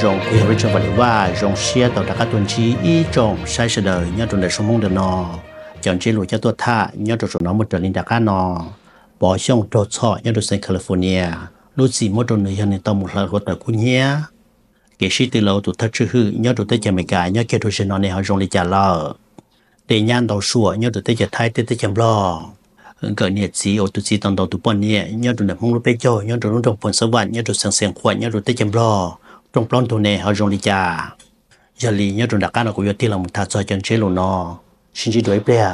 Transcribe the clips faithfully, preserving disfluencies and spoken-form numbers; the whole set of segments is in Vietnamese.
rong quy hợp trong vật liệu và rong xe tàu đặc tuần trí ý trong sai sự đời nhớ trong đời sống mong được nọ chọn chế lụi cho tôi tha nhớ trong số nó một trở nên đặc nọ bỏ xong trộn sọ nhớ trong California lúc gì mỗi trong người dân tàu một lần của tàu cũ nhé cái sĩ từ lâu tụt thắt chữ hư nhớ tụt tới chợ mấy cái nhớ kia tụt sẽ nói này họ rong đi trả lợ để nhàn tàu sủa nhớ tụt tới chợ Thái tới tới chợ lo cái nhiệt gì ở tụt gì tàu tàu tụt bận nhẹ nhớ tụt đẹp mong lúc bây giờ nhớ tụt lúc trong phần sơ vạn nhớ tụt sáng sáng khoan nhớ tụt tới chợ lo trong plon tụi này họ rong đi trả giờ li nhớ tụt đặc cái nó cũng có là một thắt cho chân chế luôn nó xin chỉ đuổi bè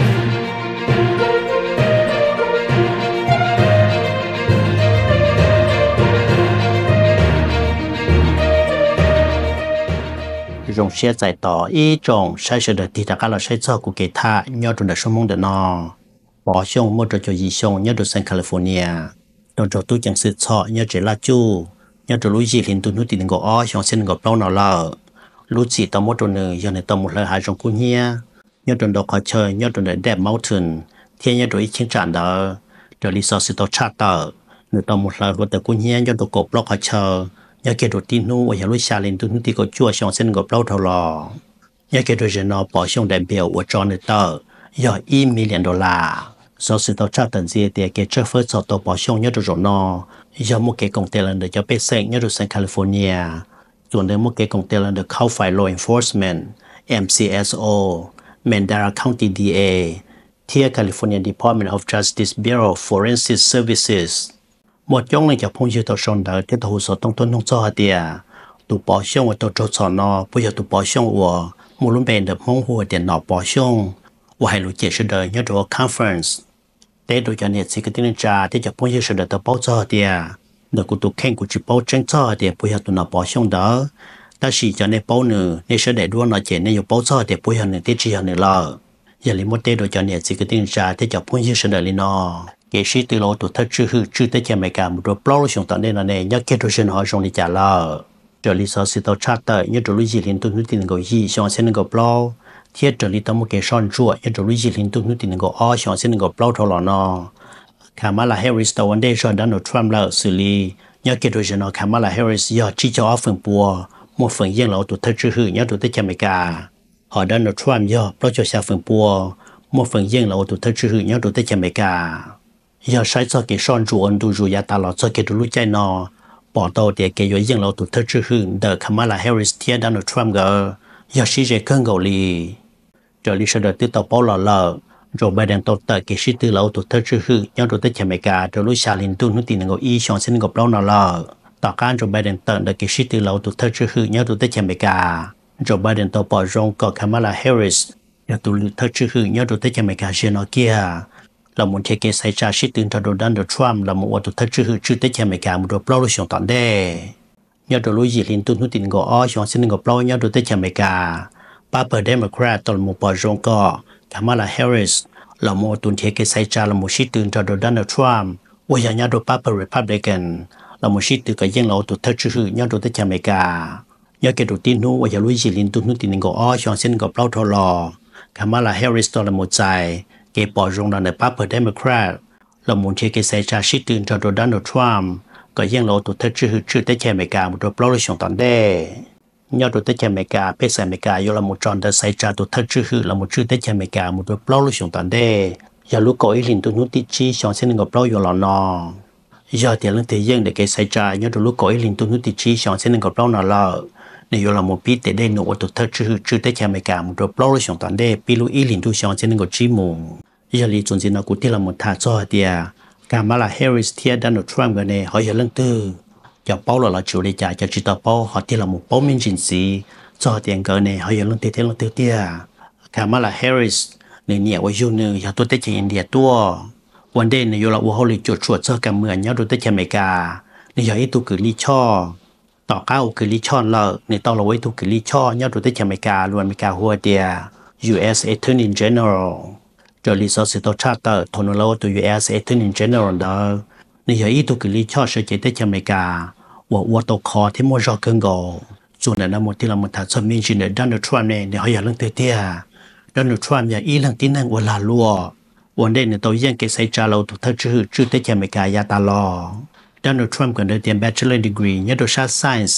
rong xe giải tỏ ý trong sai sự đời thì tất cả là sai cho của cái tha nhớ trong đời sống mong được nó bỏ xong một trò gì xong nhớ trong San California trong trò tôi chẳng sự cho nhớ chỉ là chú nhớ trong lối gì liền tôi nói tiền gọi ó xong xin gọi bao nào là lối gì tao một trò nữa giờ này tao một lời hai trong cô nhia nhớ trong đó khó chơi nhớ trong đời đẹp mountain thiên nhớ trong ý chiến trận đó trong lý do sự tao chát tao người tao một lời của tao cô nhia nhớ trong cổ block khó chơi nhớ cái đầu tiên nu ở nhà lối xa lên tôi nói tiền gọi chua xong xin gọi bao thầu lò nhớ cái đầu tiên nó bỏ xong đại biểu ở trong này tao giờ一 million đô la sau sự tao trả tận gì thì cái chất phơi sau tao bỏ xong nhớ rồi nó giờ một cái công ty lần được cho bê xê nhớ rồi sang California chuẩn đến một cái công ty lần được Cal Fire Law Enforcement em xê ét o Mandara County đê a Tia California Department of Justice Bureau Forensic Services một trong những cái phong tao xong đó thì tao hồ tông tuân không cho hạt tiền tụ bỏ xong và tao cho cho nó bây giờ tụ bỏ xong và một lúc bên được mong hồ tiền nọ bỏ xong và hai lũ trẻ sẽ đời nhớ rồi conference để đối cho nên sẽ cái tiếng trà để cho phong sẽ đời tao bỏ cho tiền được của tụ khen của chỉ bỏ chân cho tiền bây giờ tụ nó bỏ xong đó ta chỉ cho nên bỏ nữa nên sẽ để đua nó trẻ nên bỏ cho tiền bây giờ nên tiết chỉ hơn nữa là giờ lấy một tế đối cho nên sẽ cái tiếng trà để cho phong sẽ đời lên nó cái sĩ từ lâu tụ thất chữ hư chữ tới cho mấy cả một đôi bao xong tận đây là này nhớ kết rồi họ xong đi trả là trở lý do sự tao chat tới nhớ rồi gì liên tục nói tiền gọi gì xong sẽ nên gọi bao thiết trở lý tao một cái son chuột nhớ rồi gì liên tục nói tiền gọi o xong sẽ nên gọi bao thôi là nó Kamala Harris tao vấn đề rồi Donald Trump là xử lý nhớ kết rồi nó Kamala Harris giờ chỉ cho phần bùa một phần riêng là tụ thất chữ hư nhớ rồi tới cho mấy cả họ Donald Trump giờ bao cho xa phần bùa một phần riêng là tụ thất chữ hư nhớ rồi tới cho mấy cả giờ sai cho cái son chủ ấn độ rồi ya ta lo cho cái đồ chạy nó bỏ đầu để cái yếu riêng là tụ thất chữ hư the Kamala Harris theo Donald Trump gờ giờ sĩ sẽ cân gầu li rồi lý sau đó tiếp tục bảo là là rồi bây giờ tôi tới cái sĩ tư là tụ thất chữ hư nhớ rồi tới chả mấy cả rồi lúc xa lên tu nó tiền ngồi y xong xin gặp lâu nào làต่อการrồi bây giờ tới được cái sĩ tư là tụ thất chữ hư nhớ rồi tới chả mấy cả rồi bây giờ tôi bỏ rong có Kamala Harris giờ tụ thất chữ hư nhớ rồi tới chả mấy cả xe nó kia là một thế cái sai trái sĩ tương cho Donald Trump là một tổ chức chữ chữ tới chém mấy cả một đội bao luôn tận đây nhớ rồi lối gì liên tục nói tin gọi ó xong xin gọi bao nhớ rồi tới chém mấy cả ba bờ Democrat toàn một bờ rong co Kamala Harris là một tổ thế cái sai trái là một sĩ tương cho Donald Trump bây giờ nhớ rồi ba bờ Republican là một sĩ tương cái dân là tổ chức chữ nhớ rồi tới chém mấy cả nhớ cái đầu tiên nó bây giờ lối gì liên tục nói tin gọi ó xong xin gọi bao thôi lo Kamala Harris là một trái cái bỏ rong là Party Democrat là một chế cái sai trái sĩ tương cho Donald Trump có dân lộ tụ thất chữ chữ tới chém mấy cả một đội bao luôn tận đây nhớ tụ tới chém mấy cả bây giờ mấy cả yêu là một tròn đã sai trái tụ thất chữ là một chữ tới chém mấy cả một đội bao luôn tận đây giờ lúc có ý liền tụ nút tít chi xong sẽ ngọc bao yêu là nó giờ thì lần thời gian để cái sai trái nhớ tụ lúc có ý liền tụ nút tít chi xong sẽ ngọc bao nào là nếu là một bít để đây nụ tụ thất chữ chữ tới chém mấy cả một đội bao luôn tận đây pi lu ý liền tụ xong sẽ ngọc txhom giờ lý chuẩn gì nó cũng tiếc là một thà cho tiền Kamala Harris theo Donald Trump cái này họ giờ lần tư cho bao là là chủ đề trả cho chỉ tao bao họ tiếc là một bao minh chính sĩ cho tiền cái này họ giờ lần tư theo lần tư tiền Kamala Harris này nhiều ở châu nữa giờ tôi tới chơi India tuaวันเดย์เนี่ยเราว่าเขาเลยจุดชวดเจอกันเมืองเนี่ยเราtới chơi mấy cảเนี่ยgiờ ít tu cử lý choต่อก้าวcử lý cho làเนี่ยตอนเราไว้tu cử lý choเนี่ยเราtới chơi mấy cả luôn mấy cảหัวเดีย U S Attorney General cho lý do sự tao trả tờ thôn lâu từ U S Attorney General đó nếu giờ ít tu cử lý cho sẽ chạy tới cho mấy cả và và tao khó thì mua rõ cơn gò cho nên là mộtที่เราmột thằng sớm mình chỉ để Donald Trump này để họ giờ lần thứ tia Donald Trump giờ ít lần tin năng và là lúaวันเดย์เนี่ยตัวยังเกษตรจาเราถูกทักชื่อชื่อเตจเมกายาตาลอ Donald Trump กันได้เรียน Bachelor Degree เนี่ยโดยชาติ Science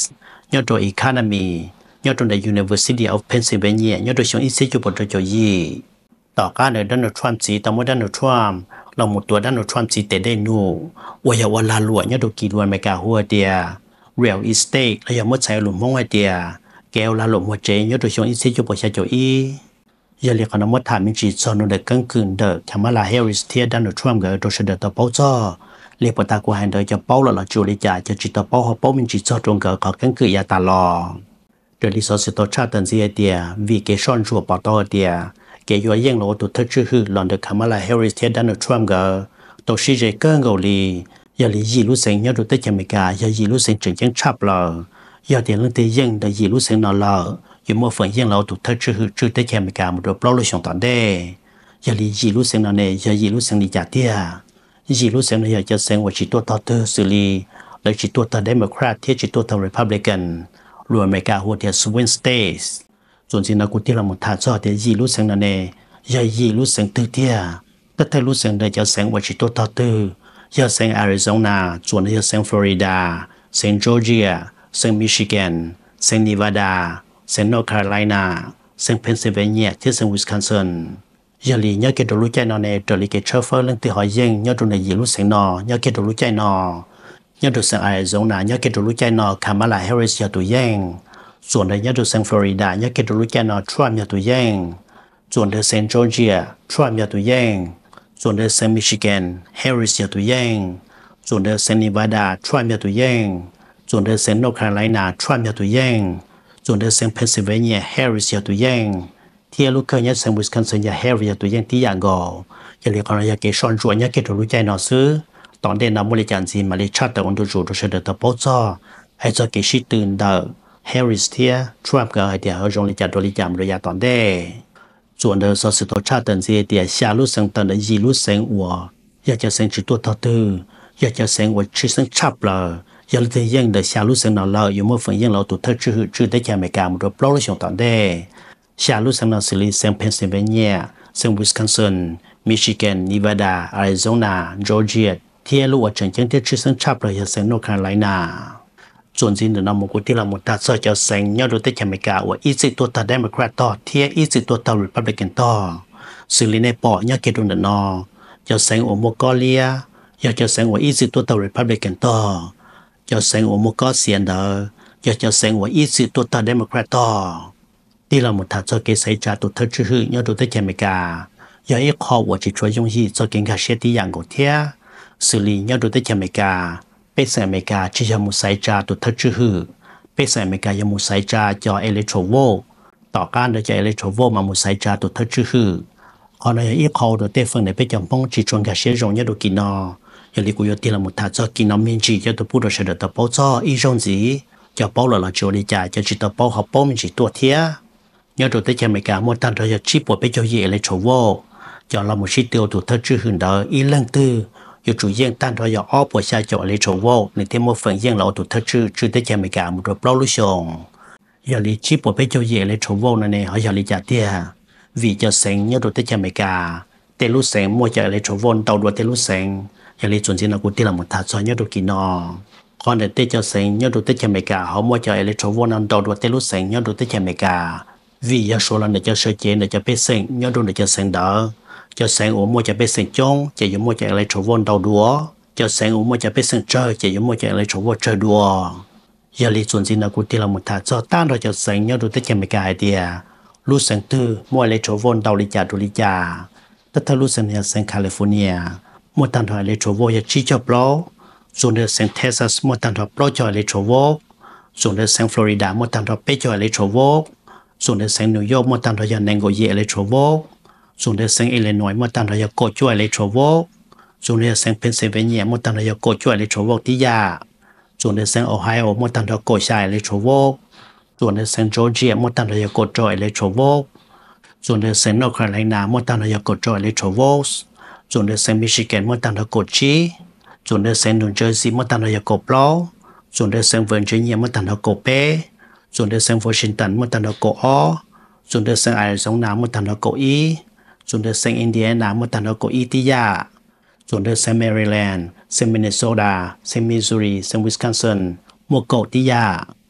nhớ đồ economy nhớ đồ the University of Pennsylvania nhớ đồ xong institute bộ cho gìต่อการในDonald Trumpจีต่อเมื่อ Donald Trump เราหมดตัว Donald Trump จีแต่ได้นู่ว่าอย่าวันลาหลวงเนี่ยดูกี่วันไม่กล้าหัวเดีย real estate แล้วอย่าเมื่อใช้หลุมมองไอเดียแก้วลาหลวงหัวใจเนี่ยดูช่วงอินสิจุปชาโจอีอย่าเรียกเขาเมื่อถามมิจิตซอนเด็กกังคืนเด็กทำอะไร Harris เทีย Donald Trump กับตัวเสด็จต่อเป้าจ้อเรียกปตากูหันเด็กจะเป้าแล้วเราจูริจ่าจะจิตต่อเป้าเขาเป้ามิจิตซอตรงกับเขากังคืนยาตาลอเดี๋ยวรีสอร์ทตัวชาติตันซีไอเดียวีเกชอนชัวปอตอเดียเกี่ยวยังโลตัวเธอชื่อคือหลอนเด็กคำอะไร Harris เทีย Donald Trump กับตัวชีเจเกิงเกาหลีอย่าลียีรู้เสียงเนี่ยดูแต่อเมริกาอย่ายีรู้เสียงจึงยังชับเลยอย่าเดี๋ยวเรื่องที่ยังแต่ยีรู้เสียงนอนเลยอยู่เมื่อฝันยังเราตัวเธอชื่อคือชื่อแต่อเมริกามันดูเปล่าเลยส่งตอนเด้อย่าลียีรู้เสียงนอนเนี่ยอย่ายีรู้เสียงลีจ่าเตี้ยยีรู้เสียงเนี่ยจะเสียงว่าจิตตัวต่อเธอสิลีแล้วจิตตัวต่อเดโมแครตที่จิตตัวต่อรีพับลิกันรวมอเมริกาหัวเดียวสวิงสเตทส่วนสิ่งนักกุฏิเราหมดท่าจอเดี๋ยวยีรู้เสียงนอนเนี่ยอย่ายีรู้เสียงตื้อเตี้ยแต่ถ้ารู้เสียงเดี๋ยวจะเสียงว่าจิตตัวต่อเธออย่าเสียงแอริโซนาส่วนอย่าเสียงฟลอริดาเสียงจอร์เจียเสียงมิชิแกนเสียงเนวาดาเสียงนอร์ทแคโรไลนาเสียงเพนซิลเวเนียที่เสียงวิสคอนซินอย่าลีเนี่ยเกิดรู้ใจนอเนี่ยตัวลีเกิดเชฟเฟอร์เรื่องที่หอยยิงเนี่ยตัวเนี่ยยีรู้เสียงนอเนี่ยเกิดรู้ใจนอเนี่ยตัวเสียงแอริโซนาเนี่ยเกิดรู้ใจนอคามาลาแฮร์ริสเนี่ยตัวยิงส่วนเนี่ยตัวเสียงฟลอริดาเนี่ยเกิดรู้ใจนอทรัมป์เนี่ยตัวยิงส่วนเสียงจอร์เจียทรัมป์เนี่ยตัวยิงส่วนเสียงมิชิแกนแฮร์ริสเนี่ยตัวยิงส่วนเสียงเนวาดาทรัมป์เนี่ยตัวยิงส่วนเสียงนอร์ทแคโรไลนาทรัมป์เนี่ยตัวยิงส่วนเสียงเพนซิลเวเนียแฮร์ริสเนี่ยตัวยิงที่ลูกเคยเนี่ยเสียงวิสคอนซินเนี่ยแฮร์ริสเนี่ยตัวยิงที่อย่างก่ออย่าเรียกเขาอย่าเกชอนจวนอย่าเกตัวรู้ใจนอซื้อตอนเดินนำบริการจีนมาเลชัดแต่วันดูจูดูเสด็จต่อโป๊ะจ้อให้เจ้าเกชิตื่นเดอแฮร์ริสเทียทรัมป์ก็ไอเดียเขาจงริจาตัวริจามระยะตอนเด้ส่วนเดอสอสิตัวชาติตันซีเดียชาลุเสียงตันเดยีลุเสียงวัวอยากจะเสียงจิตตัวต่อตื้ออยากจะเสียงว่าชื่อเสียงชับเลยอยากจะยังเดชาลุเสียงนอนเลยอยู่เมื่อฝันยังเราตัวเธอชื่อชื่อได้แค่อเมริกามันรับเล่าเรื่องตอนเด้ชาลุเสียงนอนสิลีเสียงเพนซิลเวเนียเสียงวิสคอนซินมิชิแกนเนวาดาอาริโซนาจอร์เจียที่รู้ว่าจังจังที่ชื่อเสียงชับเลยอยากเสียงนอร์ทแคโรไลนาส่วนสิ่งเดิมเราหมดที่เราหมดตัดส่วนจะเสียงยอดดูแต่อเมริกาว่าอีสิตัวตัดเดโมแครตต่อเทียอีสิตัวตัดรีพับลิกันต่อสิ่งนี้ในปอเนี่ยเกิดขึ้นนอจะเสียงโอโมกอเลียอยากจะเสียงว่าอีสิตัวตัดรีพับลิกันต่อจะเสียงโอโมกอเซียนเดออยากจะเสียงว่าอีสิตัวตัดเดโมแครตต่อที่เราหมดตัดส่วนเกษตรจ่าตัวเธอชื่อยอดดูแต่อเมริกาอยากให้ข้อว่าจะช่วยยงยี่จะเก่งกับเชติอย่างกูเทียสิ่งนี้ยอดดูแต่อเมริกาเป็นสายอเมริกาที่จะมุสายจ่าตัวเธอชื่อเป็นสายอเมริกายังมุสายจ่าจอเอเล็กโทรโวต่อการเดินจากเอเล็กโทรโวมามุสายจ่าตัวเธอชื่อขณะที่เขาโดยเตฟังในเป็นจำพงจีจวนกับเชื้อโรคยาดูกินนออย่าลิกุยตีละมุทัศน์กินนอมินจีจะตัวผู้โดยเฉลี่ยตัวป้อจ้ออีจงจีจะป้อหล่อโจลิจ่าจะจิตตัวป้อเขาป้อมินจีตัวเทียยาดูแต่อเมริกาหมดตั้งแต่จะชีปวดไปเจอเอเล็กโทรโวจะเราหมดชีเตียวตัวเธอชื่อหื่นเดออีเรื่องตื้ออยู่จู่ยังตั้งเราอย่าอ้อปวดชาจอเอเล็กโทรโวในที่มั่วฝังยังเราตัวเธอชื่อชื่อแต่อเมริกาหมดเราเปล่าลุชงอย่าลิชีปวดไปเจอเอเล็กโทรโวนั่นเองเขาอย่าลิจ่าเตี้ยvì cho sáng nhớ đồ tết cho mấy cả tết lúc sáng mua cho lấy chỗ vốn tàu đua tết lúc sáng giờ lấy chuẩn chỉ là cũng tiếc là một thằng cho nhớ đồ kỳ nọ còn để tết cho sáng nhớ đồ tết cho mấy cả họ mua cho lấy chỗ vốn ăn tàu đua tết lúc sáng nhớ đồ tết cho mấy cả vì giờ số lần để cho sơ chế để cho bé sáng nhớ đồ để cho sáng đỡ cho sáng uống mua cho bé sáng trống chỉ dùng mua cho lấy chỗ vốn tàu đua cho sáng uống mua cho bé sáng chơi chỉ dùng mua cho lấy chỗ vốn chơi đua giờ lấy chuẩn chỉ là cũng tiếc là một thằng cho tan rồi cho sáng nhớ đồ tết cho mấy cả ideaลูกสังตือมัวเลโชวอนดาวลิจาดุลิจาแต่ถ้าลูกสังเนี่ยสังแคลิฟอร์เนียมัวตันทอยเลโชวอยชิจอบล้อส่วนเดือสังเท็กซัสมัวตันทอยปล้อจอยเลโชวส่วนเดือสังฟลอริดามัวตันทอยเปจอยเลโชวส่วนเดือสังนิวยอร์กมัวตันทอยยันเนงโกเยเลโชวส่วนเดือสังอิลลินอยส์มัวตันทอยโกจอยเลโชวส่วนเดือสังเพนซิลเวเนียมัวตันทอยโกจอยเลโชวที่ยาส่วนเดือสังโอไฮโอมัวตันทอยโกชายเลโชวส่วนในเซนต์จอร์เจียมดตันทยากดจอยเลโชโวส่วนในเซนต์นอร์ทแคโรไลนามดตันทยากดจอยเลโชโวส่วนในเซนต์มิชิแกนมดตันทยากดชีส่วนในเซนต์นิวเจอร์ซีย์มดตันทยากดปลอส่วนในเซนต์เวอร์จิเนียมดตันทยากดเป้ส่วนในเซนต์วอชิงตันมดตันทยากดออส่วนในเซนต์ไอริโซนามดตันทยากดอีส่วนในเซนต์อินเดียนามดตันทยากดอีติยาส่วนในเซนต์แมริแลนด์เซนต์มินนิโซตาเซนต์มิสซูรีเซนต์วิสคอนซินมัวโกติยาส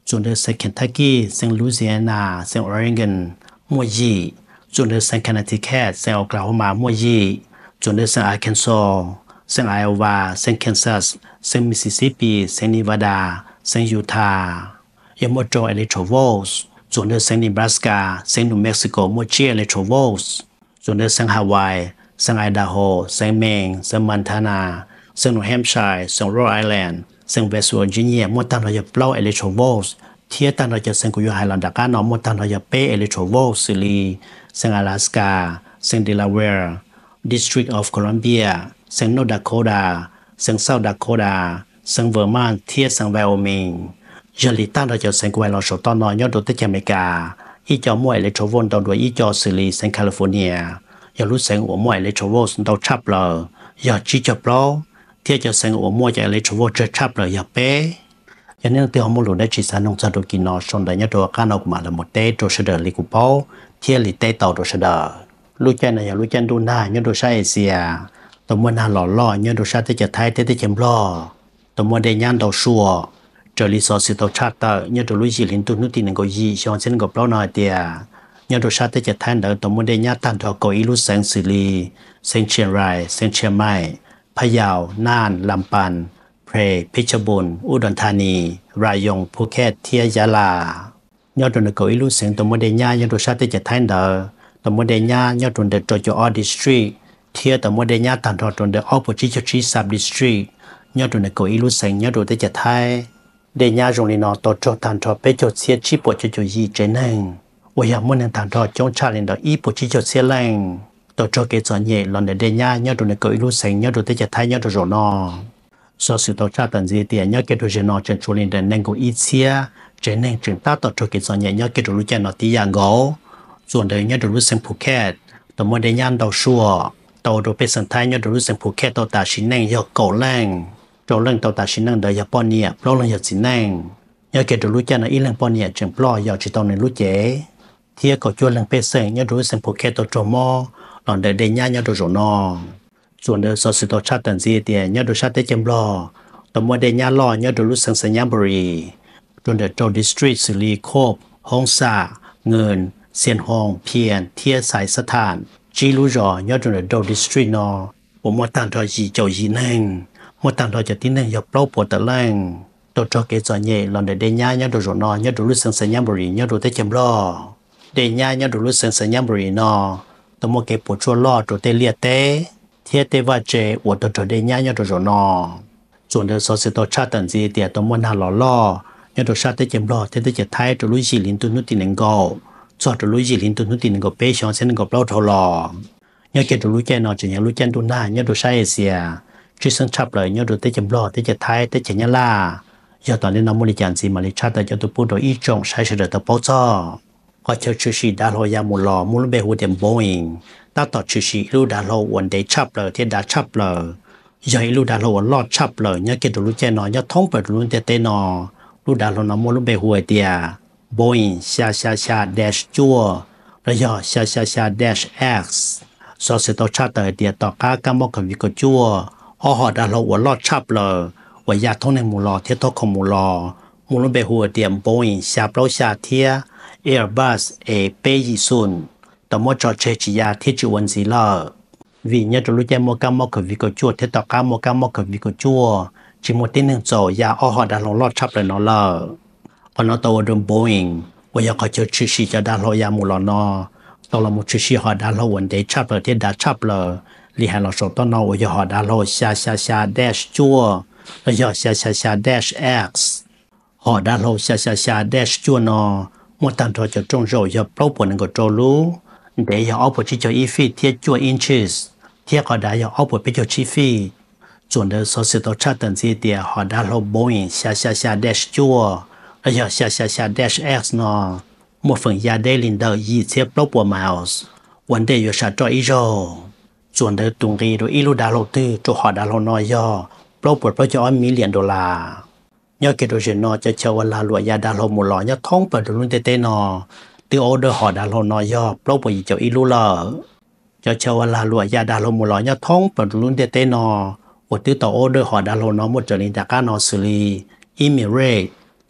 ส่วนเดอร์เซนเคนทักกี้เซนลูเซียนาเซนออริกอนมัวยีส่วนเดอร์เซนแคนาติแคทเซนโอคลาโฮมามัวยีส่วนเดอร์เซนอาร์เคนซอเซนไอโอวาเซนแคนซัสเซนมิสซิสซิปปีเซนนิวาดาเซนยูทาห์ยามโมโจเอเลโทรโวสส่วนเดอร์เซนนิบราสกาเซนนิวเม็กซิโกมัวเชียเอเลโทรโวสส่วนเดอร์เซนฮาวายเซนไอดาโฮเซนเมงเซนมอนทานาเซนนิวแฮมป์ชัยเซนโรไอแลนด์เซนเวสต์เวอร์จิเนียมัวตันเราจะเปล่าเอเลโทรโวสเทียตันเราจะเซนกุยไฮแลนด์การนอมตันเราจะเปเอเลโทรโวซิลีเซน阿拉斯าเซนเดลาแวร์ District of Columbia เซนโนดาโคดาเซนเซาท์ดาโคดาเซนเวอร์มอนเทียเซนไวโอมิงยาลิตันเราจะเซนกุยเราชตอนนอยอดตัวเตจอเมริกาอีจอมวยเอเลโทรโวตอนด้วยอีจอซิลีเซนแคลิฟอร์เนียยารู้เซนหัวมวยเอเลโทรโวตอนชับเลยยาจีจับล้อเทียจะเซนหัวมวยจะเอเลโทรโวจะชับเลยยาเป้ยันเนื่องเตียวมลุได้จิสานงจัดกินนอชนได้ยตัวการออกมาละหมดเตโตเสดลิกุปอเทียลิเตต่อโตเสดลูกแกนยาลูกแกนดูหน้ายตัวชาเอเชียตัวมันน่าหล่อล่อยตัวชาเตจะไทยเตเตเจมล้อตัวมันได้ยันดาวชัวเจอลิซอสิตัวชาเตยตัวลุยจิลินตุนุตินก็ยีชอนเซนก็เปล่าหน่อยเตียยตัวชาเตจะไทยเดอตัวมันได้ยันตันทอโกอิลุเซนซิลีเซนเชียงรายเซนเชียงใหม่พะเยาน่านลำปางเพรพิชบุญอุดรธานีรายองภูเก็ตเทียยาลายอดตัวเกาอิลุเซงตัวโมเดญญายอดตัวชาติจะทันเดอตัวโมเดญญายอดตัวเดโตโจอดิสทริกเทียตัวโมเดญญาตันทอตัวเดออปจิจชีซับดิสทริกยอดตัวเกาอิลุเซงยอดตัวจะไทยเดญญาจงลีนอตัวโจตันทอเปโจเสียชีปจิจยีเจนังว่าอยากมุ่งตันทอจงชาลินดออีปจิจเสียแรงตัวโจเกจอนเย่หลอนเดญญายอดตัวเกาอิลุเซงยอดตัวจะไทยยอดตัวโจนอสอสิตัวชาตันเจียยอดเกตุเจนอเจนชูลินเดนเนงกูอีเซียเจนเนงจึงตัดต่อโจเกจอนเย่ยอดเกตุรู้เจนอติยางโกส่วนเดียยอดรู้เซนภูเก็ตตัวโมเดลยันดาวชัวตัวดูเป็นสันทายยอดรู้เซนภูเก็ตตัวตาชินเนงยอดเกาแรงโจเรื่องตัวตาชินเนงเดียยปอนเนียปล้อเรื่องยอดสินเนงยอดเกตุรู้เจนออีเรื่องปอนเนียจึงปล้อยอดจิตตัวในรู้เจเทียก็จวนเรื่องเป็นเซงยอดรู้เซนภูเก็ตตัวโจมอหลอนเดเดียยอดรู้โจนอส่วนเดอสอสิตัวชาตันเจียยอดรู้ชาติเจมลอตัวโมเดลญาล่อยอดรู้สังสัญญาบรีจนเดโตดิสทริกสิลีโคบฮงซาเงินเซียนฮองเพียนเทียสายสถานจีรู้จอยอดโตดิสทริกนอผมว่าตันทอจีเจ้ายีนั่งมตันทอจะที่นั่งยอเปล่าปวดตะแรงตัวจอเกจอนเย่หลอนเดเดียยอดรู้นอยอดรู้สังสัญญาบรียอดรู้เตจมลอเดียยอดรู้สังสัญญาบรีนอตัวโมเกปวดชัวล่อตัวเตเลียเตเทียเตว่าเจอวดตัวเดียยอดรู้นอส่วนเดอสอสิตัวชาตันจีเตียตัวมันหาหล่อล่อยอดชาติเจมล่อเทเตจะไทยตัวลุยจิลินตุนุตินงโกจอดตัวลุยจิลินตุนุตินงโกเปชอนเซนงโกเปล่าทอลอยอดเกตัวลุยแกนอจะยังลุยแกนตุน่ายอดชาเอเชียจิสังชับเลยยอดเตเจมล่อเตจะไทยเตจะยาลายอดตอนนี้น้องมูลิจันซีมาลิชาแต่ยอดตัวปูโดอีจงใช้เฉลยตัวป้อจ้อก็เชื่อชื่อชีดาโลยามุลอมูลเบหูเดมโบอิงตัดต่อชื่อชีรูดาโลวันเดชับเลยเทียดาชับเลยยายลูดาโลลอดชับเลยเนี่ยเกิดรู้เจนอยท้องเปิดรู้เตเตนอลูดาโลน้ำมูลเบหัวเดียโบอิงชาชาชาเดชจัวระยอชาชาชาเดชเอ็กซ์สอสิตชาเตเดียต่อกากามกวิกจัวอ้อหอดาโลวลอดชับเลยว่ายาท้องในมูลอเทียทอกมูลอมูลเบหัวเดียมโบอิงชาเปล่าชาเทียเอร์บัสเอเปยิซุนต่อมจอเชจิยาที่จวนซีลาvì nhớ tụi lúc chơi mua cam mua cái việc của chùa thế tao cam mua cam mua cái việc của chùa chỉ một tin hưởng rồi ya ở họ đã lòng lót chắp lại nó là còn nó tàu đường Boeing bây giờ có chơi chữ sĩ cho đã lo ya mua lo nó tàu là một chữ sĩ họ đã lo vấn đề chắp lại thế đã chắp lại li hai là số tao nó bây giờ họ đã lo xa xa xa dash chùa bây giờ xa xa xa dash x họ đã lo xa xa xa dash chùa nó một tàn thôi cho trong rồi giờ bao bồn của trâu lú để giờ áo bộ chỉ cho ít feet thiết chua inches thiết họ đã giờ áo bộ bây giờ chi feet chuẩn được số sự tổ chức tận gì thì họ đã lo Boeing xa xa xa dash chua bây giờ xa xa xa dash x nó một phần gia đây linh đầu gì thiết bao bộ miles vấn đề giờ sao cho ít rồi chuẩn được tung đi rồi ít lúc đã lo tư cho họ đã lo nói do bao bộ bao giờ million đô la nhớ cái đồ chuyện nó cho châu là loại gia đã lo một lọ nhớ thông vào được luôn tê tê nó từ order họ đã lo nói do bao bởi cho ít lỡ cho châu là lụa ya đã lo một lọ nhá thông và luôn để tên nó và từ tàu order họ đã lo nó một trở nên đặc nó xử lý implied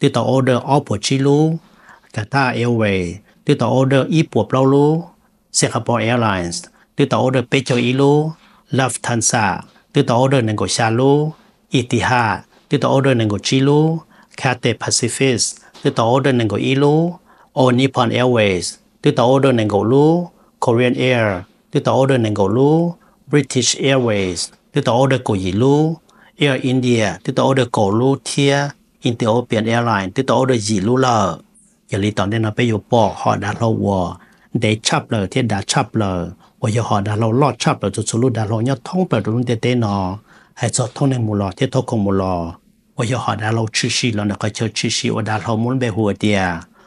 từ tàu order all của chi lu Qatar Airways từ tàu order y của bao lu Singapore Airlines từ tàu order Petro ilu Lufthansa từ tàu order nên của xa lu Etihad từ tàu order nên của chi lu Cathay Pacific từ tàu order nên của ilu All Nippon Airways từ tàu order nên của lu Korean Air từ tàu order nên của lu British Airways từ tàu order của gì lu Air India từ tàu order của lu Thia Ethiopian Airlines từ tàu order gì lu lờ giờ lý tao nên là bây giờ bỏ họ đã lâu qua để chấp lời thì đã chấp lời bây giờ họ đã lâu lót chấp lời cho số lúc đã lâu nhớ thông bởi đúng thế thế nó hay cho thông nên một lò thì thông không một lò bây giờ họ đã lâu chữ sĩ là nó có chơi chữ sĩ và đã lâu muốn về hùa địa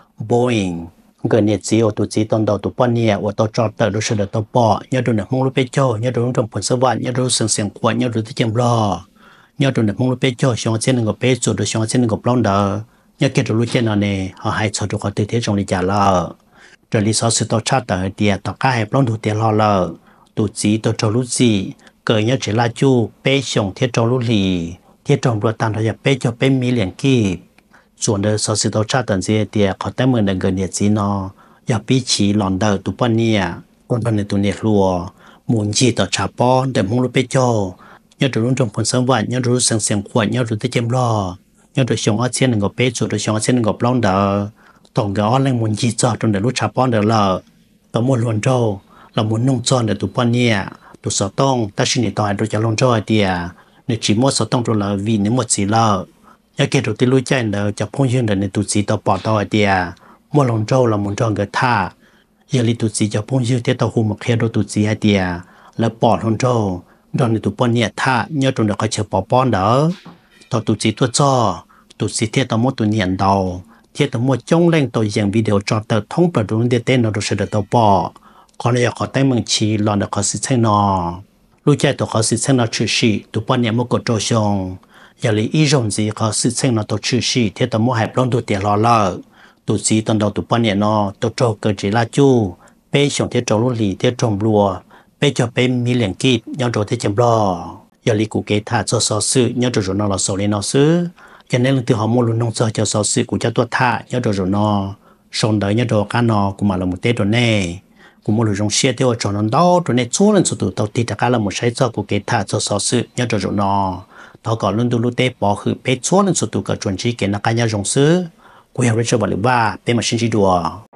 Boeing người nhiệt gì ở tụi chỉ toàn đầu tụi bọn nhẹ và tao cho tờ đối xử được tao bỏ nhớ được được mong lúc bây giờ nhớ được trong phần sơ vạn nhớ được sừng sừng quậy nhớ được tới chém lo nhớ được được mong lúc bây giờ xong trên người bây giờ được xong trên người blond đờ nhớ kết được lúc trên nó nè họ hay cho được họ tự thế trong đi trả lợ rồi lý do sự tao cha tờ địa tao cá hay blond đủ tiền lo lợ tụi chỉ tao cho lúc gì cởi nhớ chỉ là chu bây xong thiết cho lúc gì thiết trong đồ tàn thôi bây giờ bây mỹ liền kịpส่วนเดอร์สอสิโตชาตันเสียเดียเขาแต่เมืองเดินเกินเนี่ยจีนออย่าปีชีหลอนเดอร์ตุปเนี่ยคนพันในตัวเนี่ยรัวหมุนจีต่อชาปอนเดิมมงรูปเปโจยอดรุ่นจงผลสวัสดิ์ยอดรุ่นเสียงเสียงขวดยอดรุ่นที่เจมรอยอดรุ่นชงอ้อเชียนหนึ่งกับเปโจรุ่นชงอ้อเชียนหนึ่งกับปล้องเดอร์ตรงกับอ้อแรงหมุนจีจอดจนเดอร์รุ่นชาปอนเดอร์ละต่อมวลล้วนโจเราหมุนนุ่งจอนเดอร์ตุปเนี่ยตุสอต้องแต่ชินิต่อให้เราจะลงโจเดียในจีมวดสอต้องตัวละวีในหมดสีละยาเกตุติลุยใจเนอจะพุ่งยืนเดินในตุสีต่อปอต่อเดียมัวลงโจเรามุนจองเกิดท่ายาลิตุสีจะพุ่งยืนเทต่อหูมักเฮโดตุสีเดียแล้วปอดลงโจดอนในตุปอนเนี่ยท่ายอดตรงเด็กเขาเชื่อปอป้อนเด้อต่อตุสีตัวจ่อตุสีเทียต่อมดตัวเนียนดาวเทียต่อมดจ้องเล่งตัวอย่างวิดีโอจอเตอร์ท่องประดุนเดเต้นเราดูเสด็จตัวปอขอเนี่ยขอใต้เมืองชีหลอนเด็กเขาสิเซนอรู้ใจตัวเขาสิเซนอชื่อชีตุปอนเนี่ยมุกโจชงอย่าเลยอีจงจีเขาสื่อเส้นเราตัวชื่อชีเทียตมั่วหายปล้นตัวเตียรอเล่าตัวจีตอนเราตัวปนเนี่ยนอตัวโจเกิดจีลาจูเป้ชงเทียโจลุลีเทียจมรัวเป้จะเป็นมีเหลียงกีดย้อนโจเทียจมรออย่าเลยกูเกท่าจะสอซื้อย้อนโจโจนอเราโซเลนอซื้ออย่าเน้นเรื่องที่หอมมูลน้องเจอจะสอซื้อกูจะตัวท่าย้อนโจโจนอชงเดย์ย้อนโจกันนอกูมาละมุเตตัวแน่กูมูลจงเชียเทียวจนนดอตัวเน่ชั่วนั่นสุดตัวตีตะการละมุใช้เจ้ากูเกท่าจะสอซื้อย้อนโจโจนอ他搞论到路得保护被错人速度个转机给那干家融资，我要认识不了吧？别么信息多。